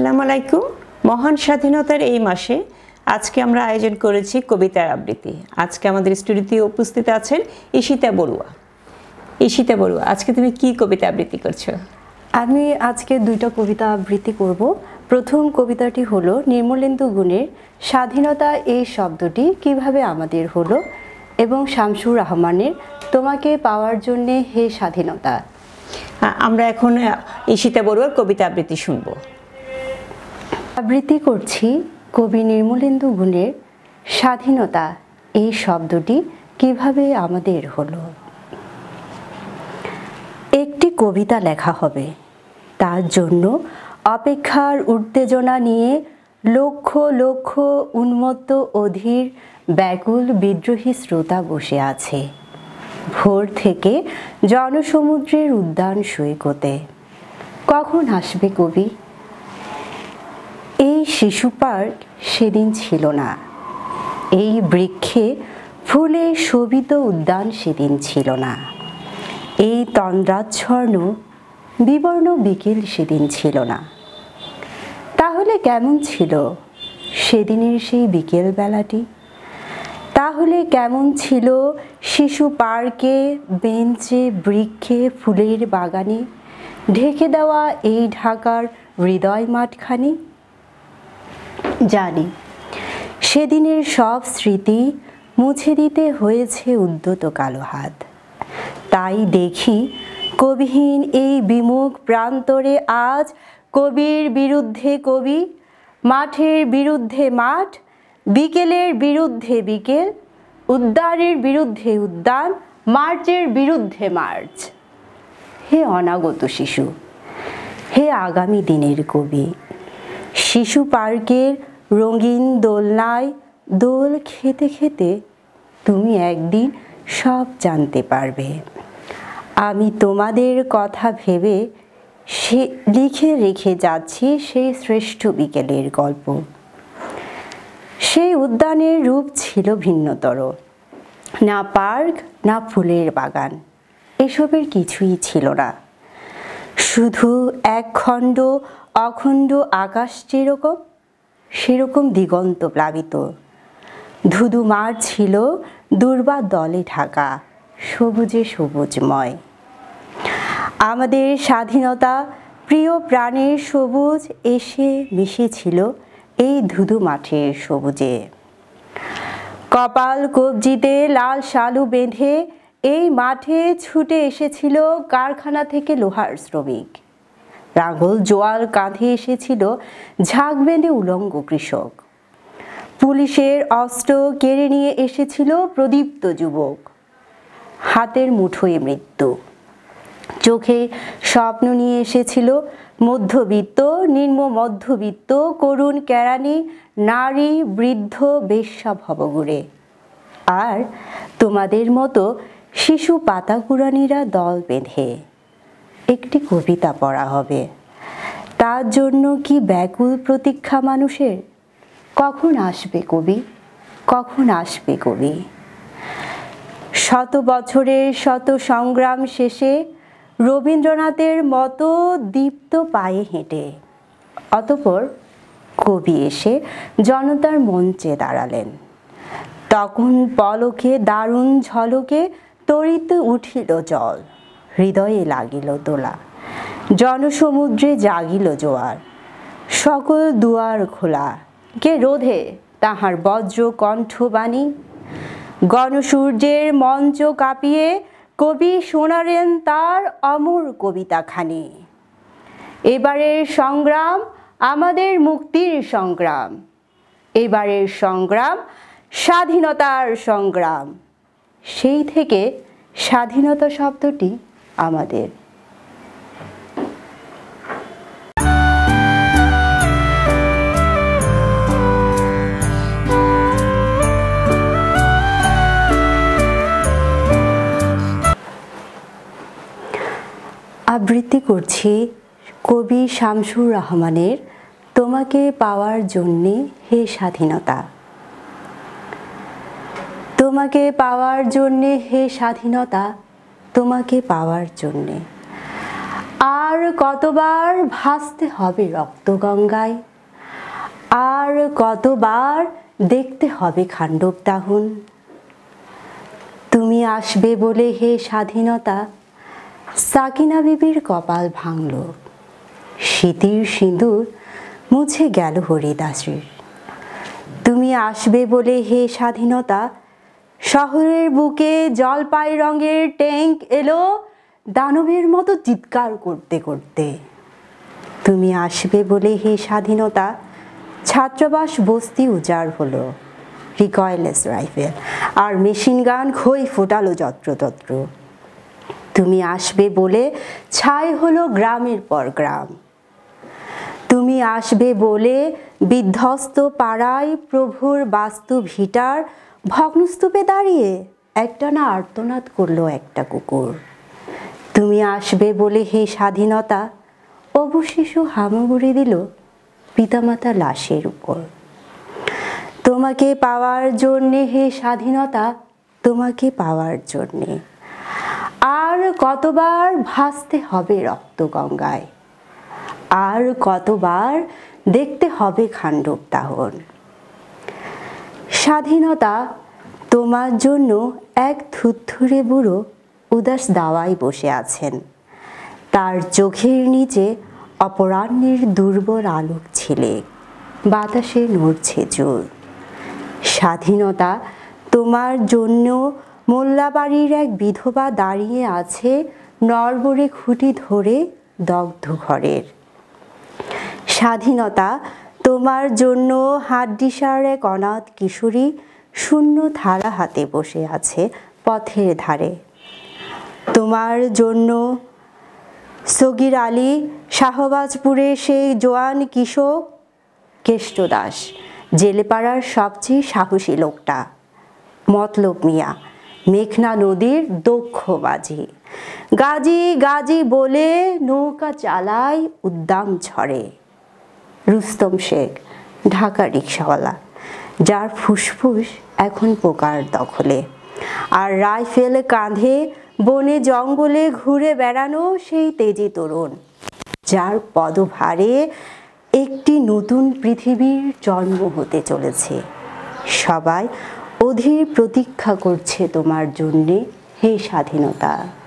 আসসালামু আলাইকুম। মহান স্বাধীনতার এই মাসে আজকে আমরা আয়োজন করেছি কবিতার আবৃত্তি। আজকে আমাদের স্টুডিওতে উপস্থিত আছেন ঈশিতা বড়ুয়া। ঈশিতা বড়ুয়া, আজকে তুমি কি কবিতা আবৃত্তি করছো? আমি আজকে দুইটা কবিতা আবৃত্তি করব। প্রথম কবিতাটি হলো নির্মলেন্দু গুণের স্বাধীনতা এই শব্দটি কিভাবে আমাদের হলো, এবং শামসুর রহমানের তোমাকে পাওয়ার জন্যে হে স্বাধীনতা। আমরা এখন ঈশিতা বড়ুয়ার কবিতা আবৃত্তি শুনবো। আবৃত্তি করছি কবি নির্মলেন্দু গুণের স্বাধীনতা এই শব্দটি কিভাবে আমাদের হলো। একটি কবিতা লেখা হবে, তার জন্য অপেক্ষার উত্তেজনা নিয়ে লক্ষ লক্ষ উন্মত্ত অধীর ব্যাকুল বিদ্রোহী শ্রোতা বসে আছে ভোর থেকে জনসমুদ্রের উদ্যান সৈকতে। কখন আসবে কবি? এই শিশু পার্ক সেদিন ছিল না, এই বৃক্ষে ফুলে শোভিত উদ্যান সেদিন ছিল না, এই তন্দ্রাচ্ছন্ন বিবর্ণ বিকেল সেদিন ছিল না। তাহলে কেমন ছিল সেদিনের সেই বিকেল বেলাটি? তাহলে কেমন ছিল শিশু পার্কে, বেঞ্চে, বৃক্ষে, ফুলের বাগানে ঢেকে দেওয়া এই ঢাকার হৃদয় মাঠখানি? জানি সেদিনের সব স্মৃতি মুছে দিতে হয়েছে উদ্যত কালো হাত। তাই দেখি কবিহীন এই বিমুখ প্রান্তরে আজ কবির বিরুদ্ধে কবি, মাঠের বিরুদ্ধে মাঠ, বিকেলের বিরুদ্ধে বিকেল, উদ্যানের বিরুদ্ধে উদ্যান, মার্চের বিরুদ্ধে মার্চ। হে অনাগত শিশু, হে আগামী দিনের কবি, শিশু পার্কের রঙিন দোলনায় দোল খেতে খেতে তুমি একদিন সব জানতে পারবে। আমি তোমাদের কথা ভেবে লিখে রেখে যাচ্ছি সেই শ্রেষ্ঠ বিকেলের গল্প। সেই উদ্যানের রূপ ছিল ভিন্নতর, না পার্ক, না ফুলের বাগান, এসবের কিছুই ছিল না। শুধু একখণ্ড অখণ্ড আকাশ যেরকম, সেরকম দিগন্ত প্লাবিত। ধুধু মাঠ ছিল দুর্বা দলে ঢাকা, সবুজে সবুজময়। আমাদের স্বাধীনতা প্রিয় প্রাণের সবুজ এসে মিশেছিল এই ধুধু মাঠের সবুজে। কপাল কবজিতে লাল শালু বেঁধে এই মাঠে ছুটে এসেছিল কারখানা থেকে লোহার শ্রমিক। রাঙল জোয়াল কাঁধে এসেছিল ঝাঁক বেঁধে উলঙ্গ কৃষক। পুলিশের অস্ত্র কেড়ে নিয়ে এসেছিল প্রদীপ্ত যুবক। হাতের মুঠোয় মৃত্যু, চোখে স্বপ্ন নিয়ে এসেছিল মধ্যবিত্ত, নিম্ন মধ্যবিত্ত, করুণ কেরানি, নারী, বৃদ্ধ, বেশ্যা ভবঘুরে। আর তোমাদের মতো শিশু পাতাকুড়ানিরা দল বেঁধে একটি কবিতা পড়া হবে। তার জন্য কি ব্যাকুল প্রতীক্ষা মানুষের? কখন আসবে কবি, কখন আসবে কবি? শত বছরের শত সংগ্রাম শেষে রবীন্দ্রনাথের মতো দীপ্ত পায়ে হেঁটে অতঃপর কবি এসে জনতার মঞ্চে দাঁড়ালেন। তখন পলকে দারুণ ঝলকে তড়িত উঠিল জল, হৃদয়ে লাগিল দোলা, জনসমুদ্রে জাগিল জোয়ার। সকল দুয়ার খোলা, কে রোধে তাহার বজ্র কণ্ঠবাণী? গণসূর্যের মঞ্চ কাঁপিয়ে কবি শোনালেন তার অমর কবিতাখানি। এবারের সংগ্রাম আমাদের মুক্তির সংগ্রাম, এবারের সংগ্রাম স্বাধীনতার সংগ্রাম। সেই থেকে স্বাধীনতা শব্দটি আমাদের। আবৃত্তি করছি কবি শামসুর রহমানের তোমাকে পাওয়ার জন্যে হে স্বাধীনতা। তোমাকে পাওয়ার জন্যে হে স্বাধীনতা, তোমাকে পাওয়ার জন্যে। আর আর কতবার ভাসতে হবে রক্তগঙ্গায়, আর কতবার দেখতে হবে খান্ডব দাহন। তুমি আসবে বলে হে স্বাধীনতা, সাকিনা বিবির কপাল ভাঙল, স্মৃতির সিঁদুর মুছে গেল হরিদাসের। তুমি আসবে বলে হে স্বাধীনতা, শহরের বুকে জলপাই রঙের ট্যাঙ্ক এলো দানবের মতো চিৎকার করতে করতে। তুমি আসবে বলে হে স্বাধীনতা, ছাত্রাবাস বস্তি উজাড় হলো, রিকয়েললেস রাইফেল আর মেশিন গান খই ফোটালো যত্রতত্র। তুমি আসবে বলে ছাই হলো গ্রামের পর গ্রাম। তুমি আসবে বলে বিধ্বস্ত পাড়ায় প্রভুর বাস্তু ভিটার ভগ্নস্তূপে দাঁড়িয়ে একটানা আর্তনাদ করলো একটা কুকুর। তুমি আসবে বলে হে স্বাধীনতা, অবু শিশু হামাগুড়ি দিল পিতামাতা লাশের উপর। তোমাকে পাওয়ার জন্যে হে স্বাধীনতা, তোমাকে পাওয়ার জন্যে আর কতবার ভাসতে হবে রক্তগঙ্গায়, আর কতবার দেখতে হবে খান্ডব দাহন। স্বাধীনতা তোমার জন্য এক থুরথুরে বুড়ো উদাস দাওয়ায় বসে আছেন, তার চোখের নিচে অপরাহ্নের দুর্বল আলোক ছিলে, বাতাসে নড়ছে চুল। স্বাধীনতা তোমার জন্য মোল্লাবাড়ির এক বিধবা দাঁড়িয়ে আছে নড়বড়ে খুঁটি ধরে দগ্ধ ঘরের। স্বাধীনতা তোমার জন্য হাড্ডিসার এক অনাথ কিশোরী শূন্য থালা হাতে বসে আছে পথের ধারে। তোমার জন্য সগির আলী, শাহবাজপুরে সেই জোয়ান কিশোর কেষ্ট দাস, জেলেপাড়ার সবচেয়ে সাহসী লোকটা, মতলব মিয়া, মেঘনা নদীর দক্ষ বাজি, গাজী গাজী বলে নৌকা চালায় উদ্দাম ঝড়ে। রুস্তম শেখ, ঢাকা রিক্সাওয়ালা, যার ফুসফুস এখন পোকার দখলে, আর রাইফেল কাঁধে বনে জঙ্গলে ঘুরে বেড়ানো সেই তেজি তরুণ, যার পদভারে একটি নতুন পৃথিবীর জন্ম হতে চলেছে। সবাই অধীর প্রতীক্ষা করছে তোমার জন্যে হে স্বাধীনতা।